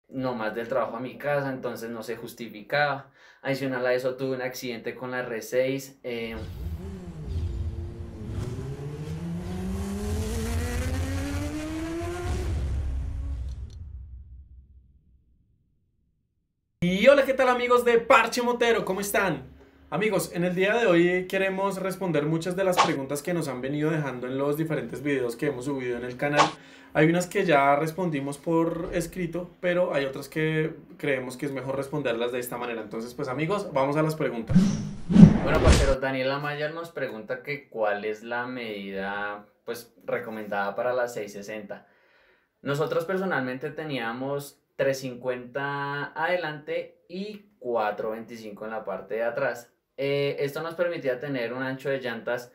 nomás del trabajo a mi casa, entonces no se justificaba. Adicional a eso tuve un accidente con la R6. Y hola, ¿qué tal amigos de Parche Motero? ¿Cómo están? Amigos, en el día de hoy queremos responder muchas de las preguntas que nos han venido dejando en los diferentes videos que hemos subido en el canal. Hay unas que ya respondimos por escrito, pero hay otras que creemos que es mejor responderlas de esta manera. Entonces, pues amigos, vamos a las preguntas. Bueno, parceros, Daniela Mayer nos pregunta que cuál es la medida pues recomendada para la 660. Nosotros personalmente teníamos 350 adelante y 425 en la parte de atrás. Esto nos permitía tener un ancho de llantas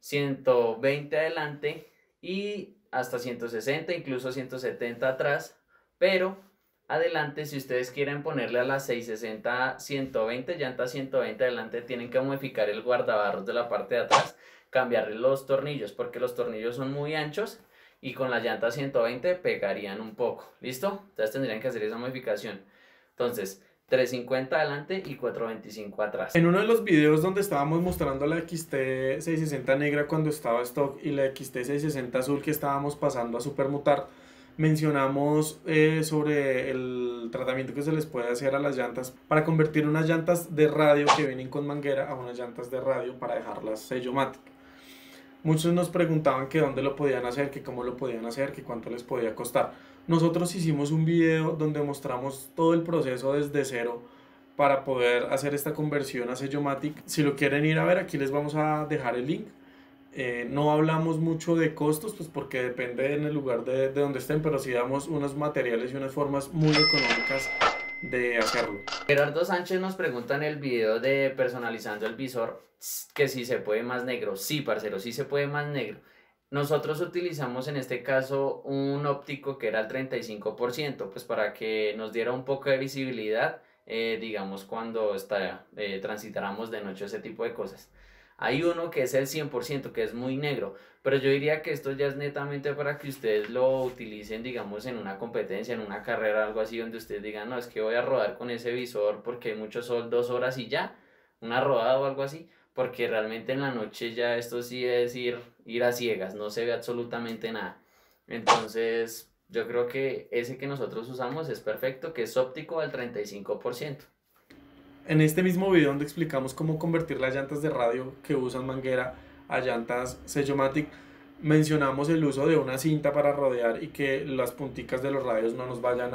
120 adelante y hasta 160, incluso 170 atrás, pero adelante, si ustedes quieren ponerle a las 660 120, llantas 120 adelante, tienen que modificar el guardabarros de la parte de atrás, cambiarle los tornillos, porque los tornillos son muy anchos y con la llanta 120 pegarían un poco. ¿Listo? Entonces tendrían que hacer esa modificación. Entonces, 350 adelante y 425 atrás. En uno de los videos donde estábamos mostrando la XT 660 negra cuando estaba stock y la XT 660 azul que estábamos pasando a supermutar, mencionamos sobre el tratamiento que se les puede hacer a las llantas para convertir unas llantas de radio que vienen con manguera a unas llantas de radio para dejarlas sellomatic. Muchos nos preguntaban que dónde lo podían hacer, que cómo lo podían hacer, que cuánto les podía costar. Nosotros hicimos un video donde mostramos todo el proceso desde cero para poder hacer esta conversión a Sellomatic. Si lo quieren ir a ver, aquí les vamos a dejar el link. No hablamos mucho de costos, pues porque depende en el lugar de donde estén, pero sí damos unos materiales y unas formas muy económicas de hacerlo. Gerardo Sánchez nos pregunta en el video de personalizando el visor que si se puede más negro. Sí, parcero, sí se puede más negro. Nosotros utilizamos en este caso un óptico que era el 35%, pues para que nos diera un poco de visibilidad, digamos, cuando transitáramos de noche, ese tipo de cosas. Hay uno que es el 100%, que es muy negro, pero yo diría que esto ya es netamente para que ustedes lo utilicen, digamos, en una competencia, en una carrera, algo así, donde ustedes digan, no, es que voy a rodar con ese visor porque hay mucho sol, 2 horas y ya, una rodada o algo así, porque realmente en la noche ya esto sí es ir a ciegas, no se ve absolutamente nada. Entonces, yo creo que ese que nosotros usamos es perfecto, que es óptico al 35%. En este mismo video donde explicamos cómo convertir las llantas de radio que usan manguera a llantas Sellomatic, mencionamos el uso de una cinta para rodear y que las punticas de los radios no nos vayan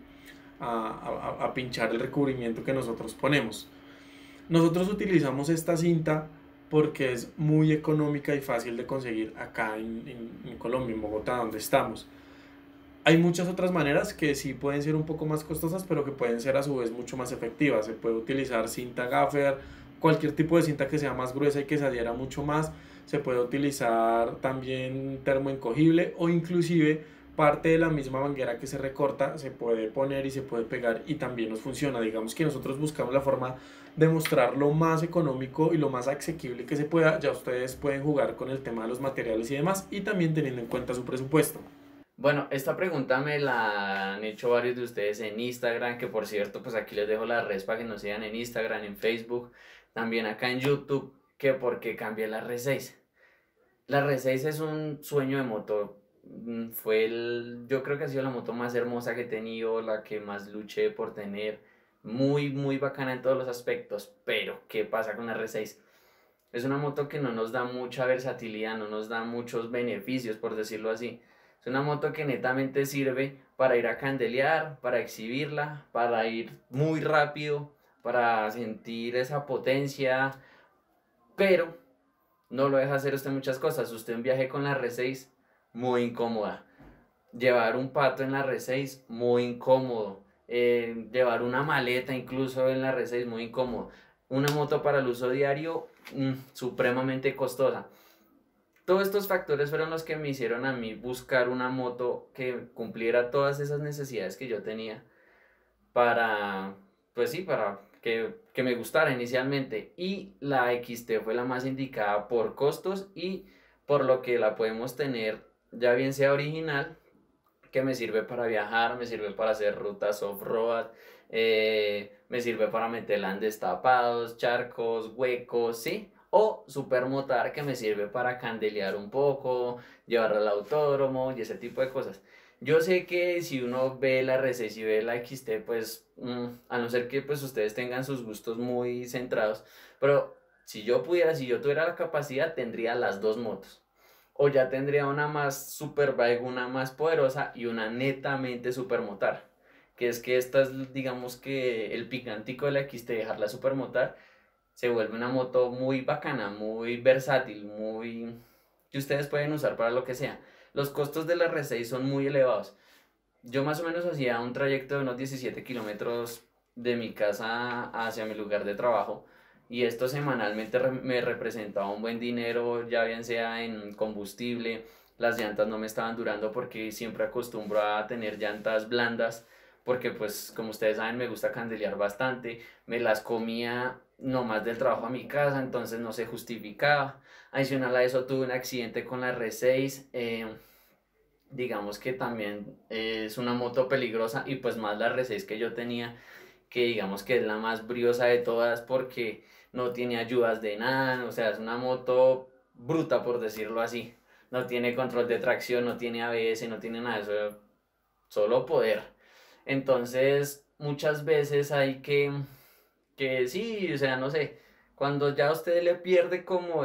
a pinchar el recubrimiento que nosotros ponemos. Nosotros utilizamos esta cinta porque es muy económica y fácil de conseguir acá en Colombia, en Bogotá, donde estamos. Hay muchas otras maneras que sí pueden ser un poco más costosas, pero que pueden ser a su vez mucho más efectivas. Se puede utilizar cinta gaffer, cualquier tipo de cinta que sea más gruesa y que se adhiera mucho más. Se puede utilizar también termoencogible o inclusive parte de la misma manguera que se recorta se puede poner y se puede pegar y también nos funciona. Digamos que nosotros buscamos la forma de mostrar lo más económico y lo más asequible que se pueda. Ya ustedes pueden jugar con el tema de los materiales y demás y también teniendo en cuenta su presupuesto. Bueno, esta pregunta me la han hecho varios de ustedes en Instagram, que por cierto, pues aquí les dejo las redes para que nos sigan en Instagram, en Facebook, también acá en YouTube, que por qué cambié la R6. La R6 es un sueño de moto. Yo creo que ha sido la moto más hermosa que he tenido, la que más luché por tener. Muy, muy bacana en todos los aspectos. Pero, ¿qué pasa con la R6? Es una moto que no nos da mucha versatilidad, no nos da muchos beneficios, por decirlo así. Es una moto que netamente sirve para ir a candelear, para exhibirla, para ir muy rápido, para sentir esa potencia, pero no lo deja hacer usted muchas cosas. Usted en viaje con la R6, muy incómoda. Llevar un pato en la R6, muy incómodo. Llevar una maleta incluso en la R6, muy incómodo. Una moto para el uso diario, supremamente costosa. Todos estos factores fueron los que me hicieron a mí buscar una moto que cumpliera todas esas necesidades que yo tenía para, pues sí, para que me gustara inicialmente. Y la XT fue la más indicada por costos y por lo que la podemos tener, ya bien sea original, que me sirve para viajar, me sirve para hacer rutas off-road, me sirve para meterla en destapados, charcos, huecos, ¿sí? O supermotar que me sirve para candelear un poco, llevarla al autódromo y ese tipo de cosas. Yo sé que si uno ve la R6 y ve la XT, pues a no ser que pues ustedes tengan sus gustos muy centrados, pero si yo pudiera, si yo tuviera la capacidad, tendría las dos motos. O ya tendría una más super bike, una más poderosa y una netamente supermotar. Que es que esta es, digamos que el picantico de la XT, dejarla supermotar, se vuelve una moto muy bacana, muy versátil, muy que ustedes pueden usar para lo que sea. Los costos de la R6 son muy elevados. Yo más o menos hacía un trayecto de unos 17 kilómetros de mi casa hacia mi lugar de trabajo y esto semanalmente me representaba un buen dinero, ya bien sea en combustible, las llantas no me estaban durando porque siempre acostumbro a tener llantas blandas porque pues como ustedes saben me gusta candelear bastante, me las comía nomás del trabajo a mi casa, entonces no se justificaba. Adicional a eso tuve un accidente con la R6, digamos que también es una moto peligrosa y pues más la R6 que yo tenía, que digamos que es la más briosa de todas porque no tiene ayudas de nada, o sea, es una moto bruta por decirlo así. No tiene control de tracción, no tiene ABS, no tiene nada de eso, solo poder. Entonces, muchas veces hay que sí, o sea, no sé, cuando ya usted le pierde como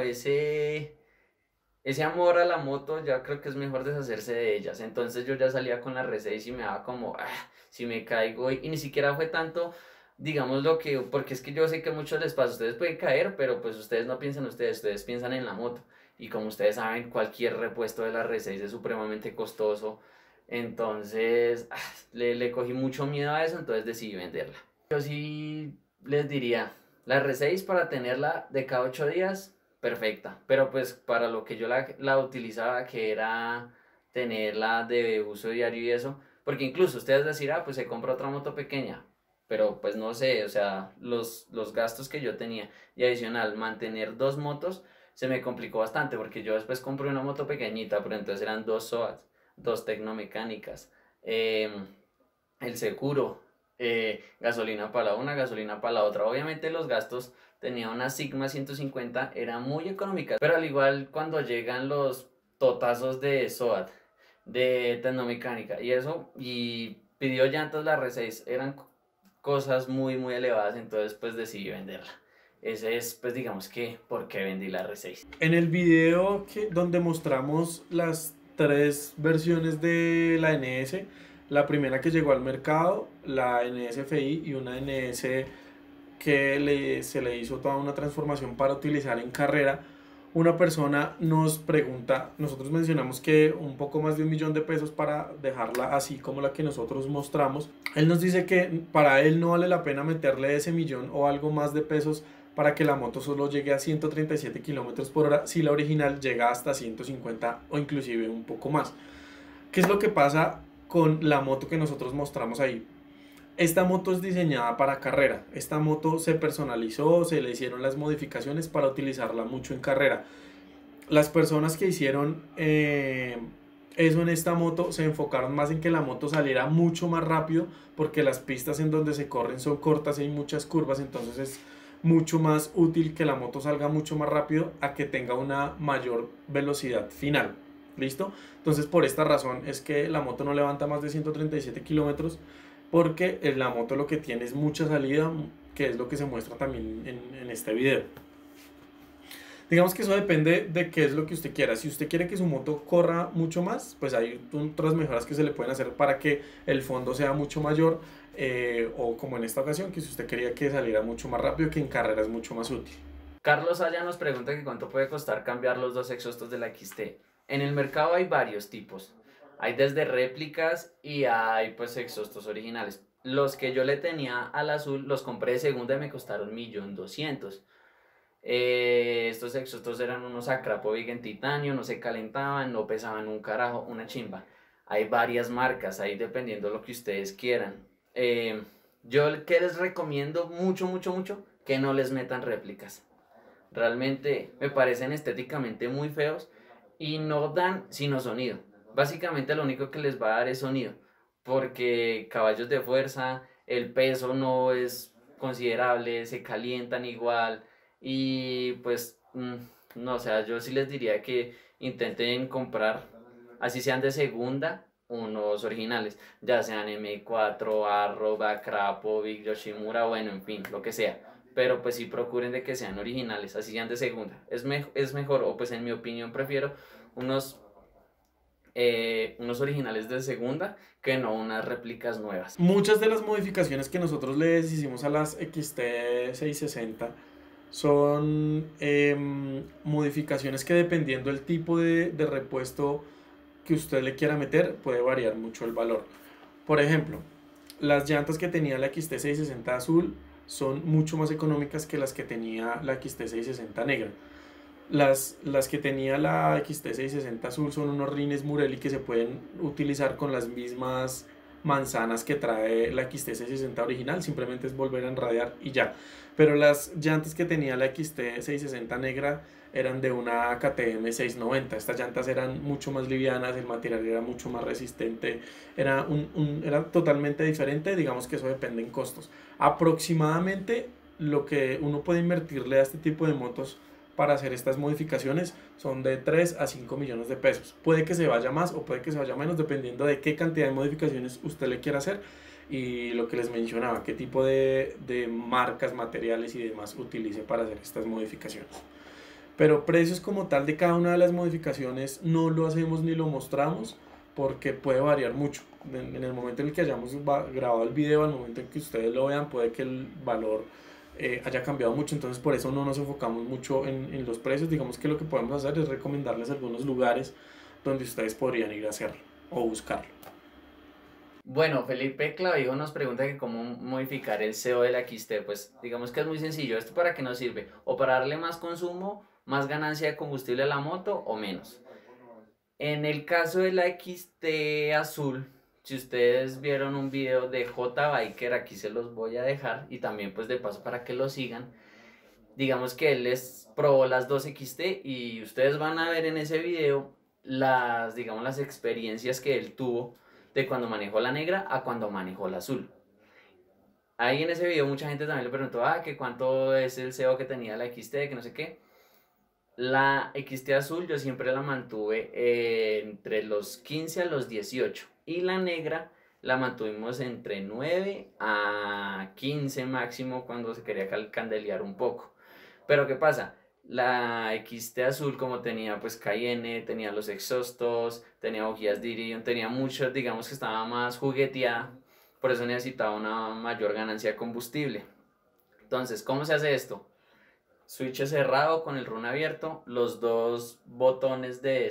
ese amor a la moto, ya creo que es mejor deshacerse de ellas. Entonces yo ya salía con la R6 y me daba como, si me caigo, y ni siquiera fue tanto, digamos lo que, porque es que yo sé que a muchos les pasa, ustedes pueden caer, pero pues ustedes no piensan ustedes piensan en la moto. Y como ustedes saben, cualquier repuesto de la R6 es supremamente costoso. Entonces, le cogí mucho miedo a eso, entonces decidí venderla. Yo sí les diría, la R6 para tenerla de cada 8 días perfecta, pero pues para lo que yo la utilizaba, que era tenerla de uso diario y eso, porque incluso ustedes decir, pues se compra otra moto pequeña, pero pues no sé, o sea, los gastos que yo tenía y adicional, mantener dos motos se me complicó bastante, porque yo después compré una moto pequeñita, pero entonces eran dos SOAT, dos tecnomecánicas, el seguro, gasolina para la una, gasolina para la otra. Obviamente los gastos, tenía una Sigma 150, era muy económica, pero al igual cuando llegan los totazos de SOAT, de tecnomecánica y eso, y pidió llantas la R6, eran cosas muy muy elevadas, entonces pues decidí venderla. Ese es pues digamos que por qué vendí la R6. En el video donde mostramos las tres versiones de la NS, la primera que llegó al mercado, la NSFI y una NS que se le hizo toda una transformación para utilizar en carrera, una persona nos pregunta, nosotros mencionamos que un poco más de 1.000.000 de pesos para dejarla así como la que nosotros mostramos. Él nos dice que para él no vale la pena meterle ese millón o algo más de pesos para que la moto solo llegue a 137 kilómetros por hora si la original llega hasta 150 o inclusive un poco más. ¿Qué es lo que pasa con la moto que nosotros mostramos ahí? Esta moto es diseñada para carrera. Esta moto se personalizó, se le hicieron las modificaciones para utilizarla mucho en carrera. Las personas que hicieron eso en esta moto se enfocaron más en que la moto saliera mucho más rápido porque las pistas en donde se corren son cortas y hay muchas curvas, entonces es mucho más útil que la moto salga mucho más rápido a que tenga una mayor velocidad final. ¿Listo? Entonces por esta razón es que la moto no levanta más de 137 kilómetros porque la moto lo que tiene es mucha salida, que es lo que se muestra también en este video. Digamos que eso depende de qué es lo que usted quiera. Si usted quiere que su moto corra mucho más, pues hay otras mejoras que se le pueden hacer para que el fondo sea mucho mayor, o como en esta ocasión, que si usted quería que saliera mucho más rápido, que en carrera es mucho más útil. Carlos Aya nos pregunta que cuánto puede costar cambiar los dos exhaustos de la XT. En el mercado hay varios tipos. Hay desde réplicas y hay pues exhaustos originales. Los que yo le tenía al azul los compré de segunda y me costaron 1.200.000. Estos exhaustos eran unos Akrapovic en titanio, no se calentaban, no pesaban un carajo, una chimba. Hay varias marcas, ahí dependiendo de lo que ustedes quieran. Yo que les recomiendo mucho, mucho, mucho, que no les metan réplicas. Realmente me parecen estéticamente muy feos y no dan sino sonido. básicamente lo único que les va a dar es sonido, porque caballos de fuerza, el peso no es considerable, se calientan igual y pues no, o sea, yo sí les diría que intenten comprar, así sean de segunda, unos originales, ya sean M4, Arrow, Bakrapo, Big Yoshimura, bueno, en fin, lo que sea. Pero pues sí procuren de que sean originales, así sean de segunda. Es mejor, o pues en mi opinión prefiero unos unos originales de segunda que no unas réplicas nuevas. Muchas de las modificaciones que nosotros les hicimos a las XT660 son modificaciones que dependiendo del tipo de repuesto que usted le quiera meter puede variar mucho el valor. Por ejemplo, las llantas que tenía la XT660 azul son mucho más económicas que las que tenía la XT660 negra. Las que tenía la XT660 azul son unos rines Murelli que se pueden utilizar con las mismas manzanas que trae la XT660 original, simplemente es volver a enradiar y ya. Pero las llantas que tenía la XT660 negra eran de una KTM 690. Estas llantas eran mucho más livianas, el material era mucho más resistente, era totalmente diferente. Digamos que eso depende en costos. Aproximadamente lo que uno puede invertirle a este tipo de motos para hacer estas modificaciones son de 3 a 5 millones de pesos. Puede que se vaya más o puede que se vaya menos dependiendo de qué cantidad de modificaciones usted le quiera hacer y lo que les mencionaba, qué tipo de marcas, materiales y demás utilice para hacer estas modificaciones. Pero precios como tal de cada una de las modificaciones no lo hacemos ni lo mostramos porque puede variar mucho. En el momento en el que hayamos grabado el video, al momento en que ustedes lo vean, puede que el valor haya cambiado mucho, entonces por eso no nos enfocamos mucho en los precios. Digamos que lo que podemos hacer es recomendarles algunos lugares donde ustedes podrían ir a hacerlo o buscarlo. Bueno, Felipe Clavijo nos pregunta que cómo modificar el CO de la XT. Pues digamos que es muy sencillo. ¿Esto para qué nos sirve? O para darle más consumo, más ganancia de combustible a la moto o menos. En el caso de la XT azul, si ustedes vieron un video de J Biker, aquí se los voy a dejar y también pues de paso para que lo sigan. Digamos que él les probó las dos XT y ustedes van a ver en ese video las, digamos, las experiencias que él tuvo de cuando manejó la negra a cuando manejó la azul. Ahí en ese video mucha gente también le preguntó, que cuánto es el CO que tenía la XT, que no sé qué. La XT azul yo siempre la mantuve entre los 15 a los 18 y la negra la mantuvimos entre 9 a 15 máximo cuando se quería candelear un poco. Pero ¿qué pasa? La XT azul como tenía pues Cayenne, tenía los exhaustos, tenía bujías Dirion, tenía muchos, digamos que estaba más jugueteada, por eso necesitaba una mayor ganancia de combustible. Entonces, ¿cómo se hace esto? Switch cerrado con el run abierto, los dos botones de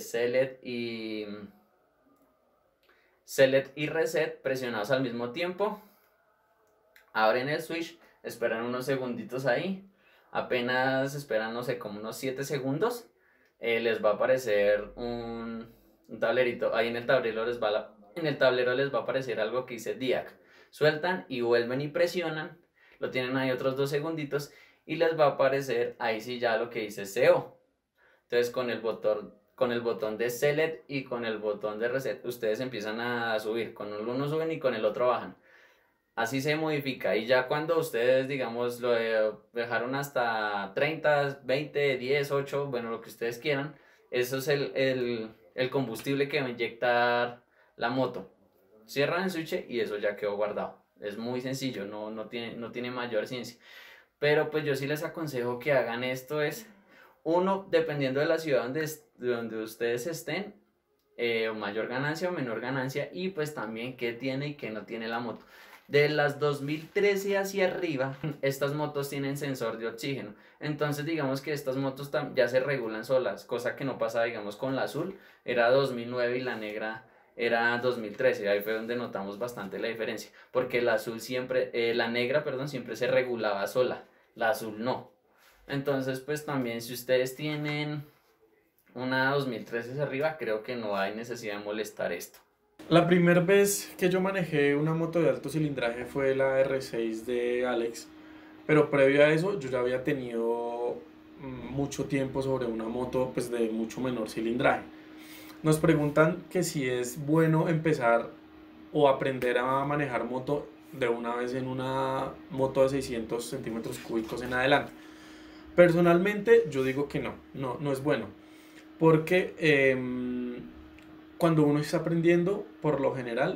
select y reset presionados al mismo tiempo. Abren el switch, esperan unos segunditos ahí, apenas esperan, no sé, como unos 7 segundos, les va a aparecer un tablerito, ahí en el tablero en el tablero les va a aparecer algo que dice DIAC. Sueltan y vuelven y presionan, lo tienen ahí otros 2 segunditos y les va a aparecer ahí sí ya lo que dice CO. Entonces con el botón de select y con el botón de reset ustedes empiezan a subir, con uno suben y con el otro bajan. Así se modifica y ya cuando ustedes, digamos, lo dejaron hasta 30, 20, 10, 8, bueno, lo que ustedes quieran, eso es el combustible que va a inyectar la moto. Cierran el switch y eso ya quedó guardado. Es muy sencillo, no tiene mayor ciencia. Pero pues yo sí les aconsejo que hagan esto es, uno, dependiendo de la ciudad donde ustedes estén, o mayor ganancia o menor ganancia, y pues también qué tiene y qué no tiene la moto. De las 2013 hacia arriba, estas motos tienen sensor de oxígeno. Entonces digamos que estas motos ya se regulan solas, cosa que no pasa digamos con la azul, era 2009 y la negra era 2013. Ahí fue donde notamos bastante la diferencia, porque la azul siempre, la negra, perdón, siempre se regulaba sola, la azul no. Entonces pues también si ustedes tienen una 2013 hacia arriba, creo que no hay necesidad de molestar esto. La primera vez que yo manejé una moto de alto cilindraje fue la R6 de Alex, pero previo a eso yo ya había tenido mucho tiempo sobre una moto pues de mucho menor cilindraje. Nos preguntan que si es bueno empezar o aprender a manejar moto de una vez en una moto de 600 centímetros cúbicos en adelante. Personalmente yo digo que no es bueno, porque cuando uno está aprendiendo, por lo general,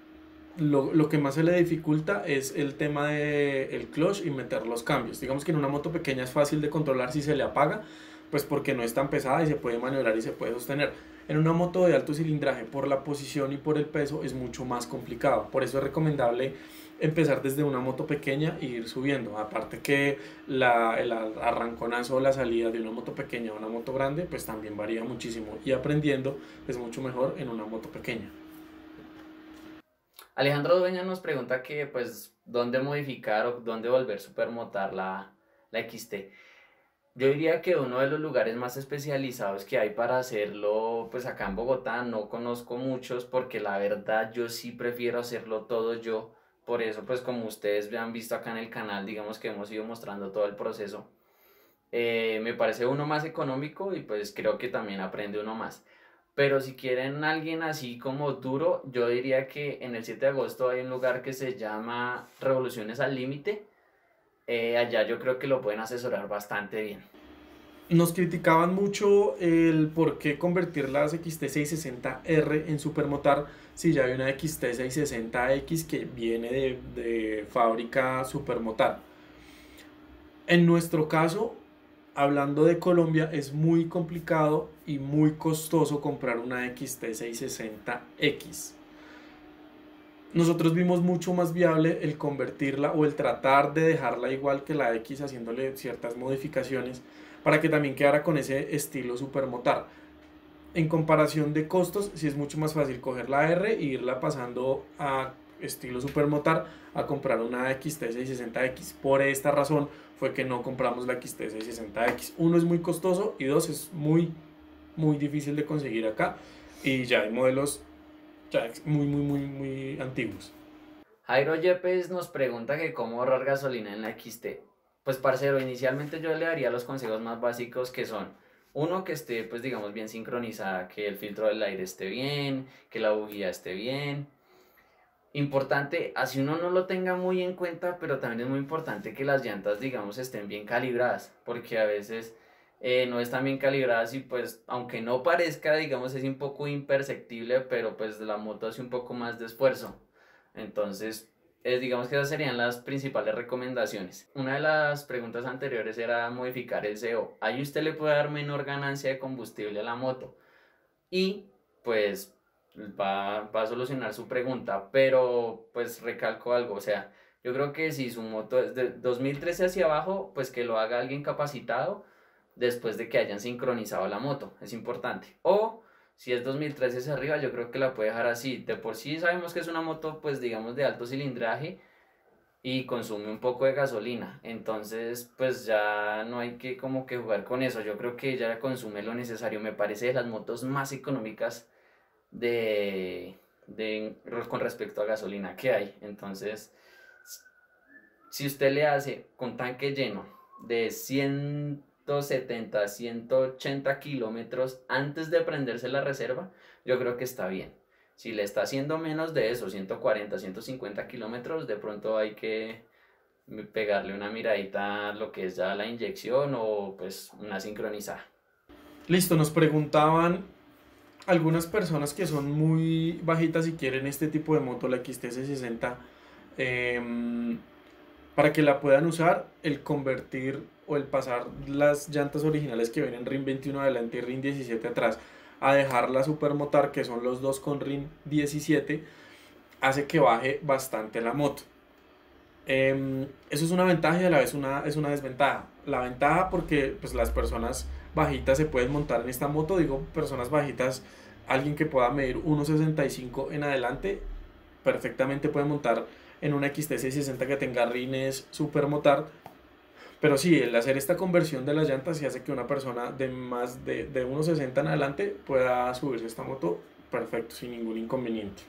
lo que más se le dificulta es el tema del clutch y meter los cambios. Digamos que en una moto pequeña es fácil de controlar si se le apaga, pues porque no es tan pesada y se puede maniobrar y se puede sostener. En una moto de alto cilindraje, por la posición y por el peso, es mucho más complicado. Por eso es recomendable empezar desde una moto pequeña e ir subiendo. Aparte que el arranconazo o la salida de una moto pequeña a una moto grande, pues también varía muchísimo. Y aprendiendo es mucho mejor en una moto pequeña. Alejandro Dueña nos pregunta que, pues, dónde modificar o dónde volver supermotar la XT. Yo diría que uno de los lugares más especializados que hay para hacerlo, pues acá en Bogotá no conozco muchos porque la verdad yo sí prefiero hacerlo todo yo. Por eso, pues como ustedes me han visto acá en el canal, digamos que hemos ido mostrando todo el proceso. Me parece uno más económico y pues creo que también aprende uno más. Pero si quieren alguien así como duro, yo diría que en el 7 de agosto hay un lugar que se llama Revoluciones al Límite. Allá yo creo que lo pueden asesorar bastante bien. Nos criticaban mucho el por qué convertir las XT660R en supermotar si ya hay una XT660X que viene de fábrica supermotar. En nuestro caso, hablando de Colombia, es muy complicado y muy costoso comprar una XT660X. Nosotros vimos mucho más viable el convertirla o el tratar de dejarla igual que la X haciéndole ciertas modificaciones para que también quedara con ese estilo supermotar. En comparación de costos, sí es mucho más fácil coger la R e irla pasando a estilo supermotar a comprar una XT660X. Por esta razón fue que no compramos la XT660X. Uno, es muy costoso, y dos, es muy difícil de conseguir acá. Y ya hay modelos ya muy antiguos. Jairo Yepes nos pregunta que cómo ahorrar gasolina en la XT. Pues parcero, inicialmente yo le daría los consejos más básicos que son: uno, que esté pues digamos bien sincronizada, que el filtro del aire esté bien, que la bujía esté bien. Importante, así uno no lo tenga muy en cuenta, pero también es muy importante que las llantas digamos estén bien calibradas, porque a veces no están bien calibradas y pues aunque no parezca digamos es un poco imperceptible, pero pues la moto hace un poco más de esfuerzo. Entonces, digamos que esas serían las principales recomendaciones. Una de las preguntas anteriores era modificar el CO. Ahí usted le puede dar menor ganancia de combustible a la moto y pues va a solucionar su pregunta, pero pues recalco algo, o sea, yo creo que si su moto es de 2013 hacia abajo, pues que lo haga alguien capacitado después de que hayan sincronizado la moto, es importante. O si es 2013 hacia arriba, yo creo que la puede dejar así. De por sí sabemos que es una moto, pues digamos, de alto cilindraje y consume un poco de gasolina. Entonces, pues ya no hay que como que jugar con eso. Yo creo que ella consume lo necesario. Me parece de las motos más económicas de, con respecto a gasolina que hay. Entonces, si usted le hace con tanque lleno de 170, 180 kilómetros antes de prenderse la reserva, yo creo que está bien. Si le está haciendo menos de eso, 140, 150 kilómetros, de pronto hay que pegarle una miradita a lo que es ya la inyección o pues una sincronizada. Listo, nos preguntaban algunas personas que son muy bajitas y quieren este tipo de moto, la XT660, para que la puedan usar, el convertir o el pasar las llantas originales que vienen RIN 21 adelante y RIN 17 atrás a dejar la Supermotar, que son los dos con RIN 17, hace que baje bastante la moto. Eso es una ventaja y a la vez es una desventaja. La ventaja porque pues, las personas bajitas se pueden montar en esta moto, digo personas bajitas, alguien que pueda medir 1,65 en adelante, perfectamente puede montar en una XT660 que tenga rines supermotar. Pero sí, el hacer esta conversión de las llantas sí hace que una persona de más de 1,60 en adelante pueda subirse a esta moto perfecto, sin ningún inconveniente.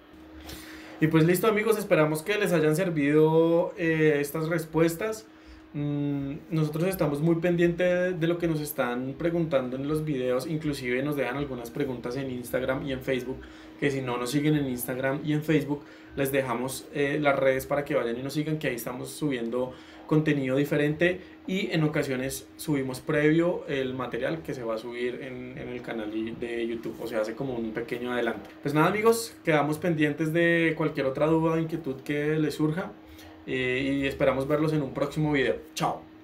Y pues listo amigos, esperamos que les hayan servido estas respuestas. Nosotros estamos muy pendientes de lo que nos están preguntando en los videos, inclusive nos dejan algunas preguntas en Instagram y en Facebook, que si no nos siguen en Instagram y en Facebook, les dejamos las redes para que vayan y nos sigan, que ahí estamos subiendo contenido diferente y en ocasiones subimos previo el material que se va a subir en el canal de YouTube, o sea, hace como un pequeño adelanto. Pues nada amigos, quedamos pendientes de cualquier otra duda o inquietud que les surja y esperamos verlos en un próximo video. Chao.